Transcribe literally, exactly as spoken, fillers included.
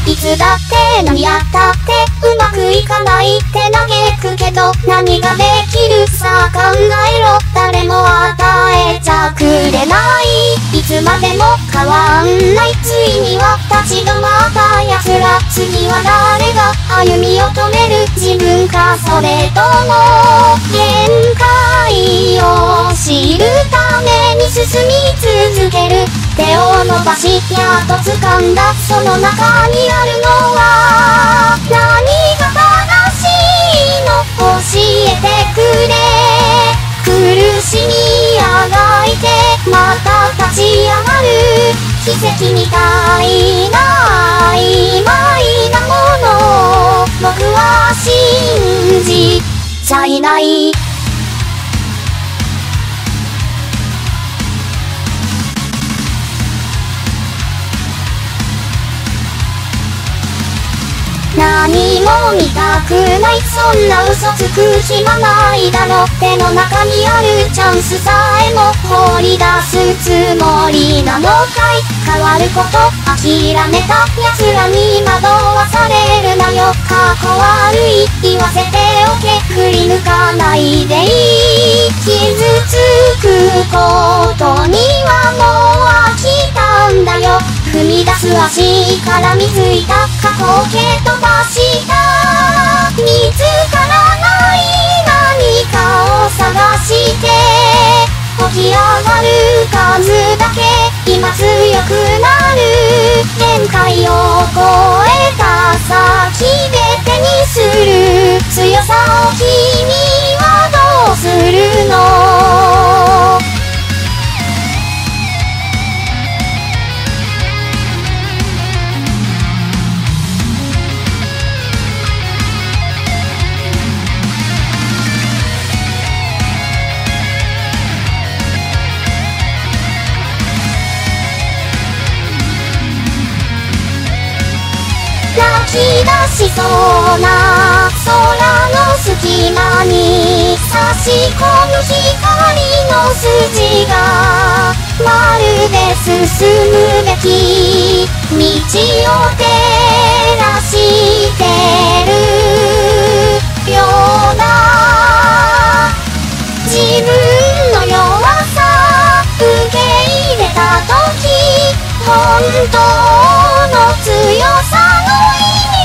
いつだって何やったってうまくいかないって嘆くけど、何ができるさあ考えろ。誰も与えちゃくれない、いつまでも変わんない。ついには立ち止まった奴ら、次は誰が歩みを止める。自分かそれとも限界を知るために進み続ける。手を伸ばしやっと掴んだその中にあるのは何が正しいの、教えてくれ。苦しみあがいてまた立ち上がる、奇跡みたいな曖昧なものを僕は信じちゃいない。何も見たくない、そんな嘘つく暇ないだろ。手の中にあるチャンスさえも放り出すつもりなのかい。変わること諦めた奴らに惑わされるなよ。過去悪い言わせておけ、振り抜かないでいい。傷つくことにはもう飽きたんだよ。踏み出す足から見ついた過去を蹴飛ばした、見つからない何かを探して起き上がる数だけ今強くなる。限界を超えた先で手にする強さを君はどうするの。泣き出しそうな空の隙間に差し込む光の筋が、まるで進むべき道を照らしてるような。自分の弱さ受け入れた時、本当の強さの意味